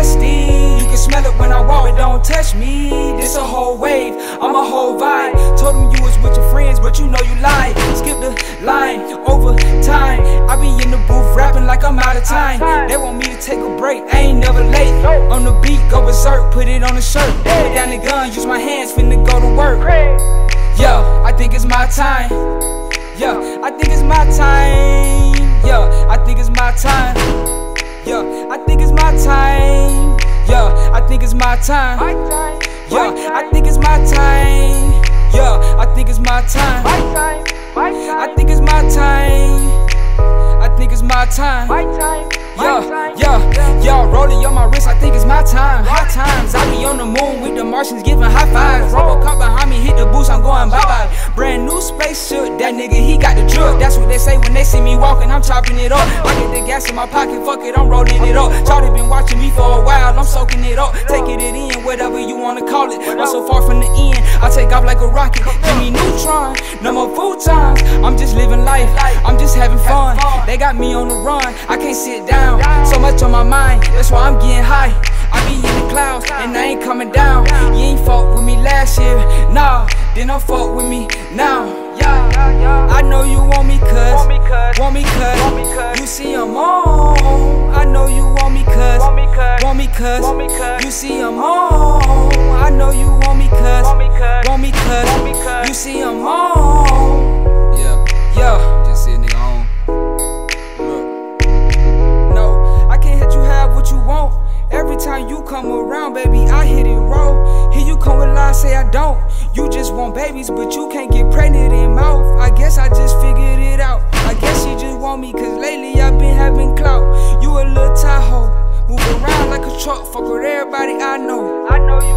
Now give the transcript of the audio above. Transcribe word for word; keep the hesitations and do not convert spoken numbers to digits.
nasty. You can smell it when I walk, but don't touch me. This a whole wave, I'm a whole vibe. Told them you was with your friends, but you know you lied. Skip the line, over time. I be in the booth rapping like I'm out of time. They want me to take a break, I ain't never late. On the beat, go berserk, put it on the shirt. Put down the gun, use my hands, finna go to work. Yeah, I think it's my time. Yeah, I think it's my time. Yeah, I think it's my time. Yeah, I think it's my time. Yeah, I think it's my time. Yeah, I think it's my time. Yeah, I think it's my time. I think it's my time. I think it's my time. Yeah, yeah, yeah, rolling on my wrist, I think it's my time. Hot times, I be on the moon with the Martians giving high fives. Robocop behind me, hit the boost, I'm going bye-bye. Brand new spaceship, that nigga, he got the drug. That's what they say when they see me walking, I'm chopping it up. I get the gas in my pocket, fuck it, I'm rolling it up. Charlie been watching me for a while, I'm soaking it up. Taking it in, whatever you wanna call it. I'm so far from the end, I take off like a rocket. Give me neutron, no more full times. I'm just living life, I'm just having fun. They got me on the run, I can't sit down. So much on my mind, that's why I'm getting high. I be in the clouds, and I ain't coming down. You ain't fought with me last year, nah, then don't fuck with me now. Yeah, I know you want me cuz, want me cuz, you see I'm on. I know you want me cuz, want me cuz, you see I'm on. I know you want me cuz, want me cuz, you see I'm on. Yeah, yeah, just see a nigga on. What you want. Every time you come around, baby, I hit it raw. Here you come with lies, say I don't. You just want babies, but you can't get pregnant in mouth. I guess I just figured it out. I guess she just want me, cause lately I've been having clout. You a little Tahoe, move around like a truck, fuck with everybody I know. I know you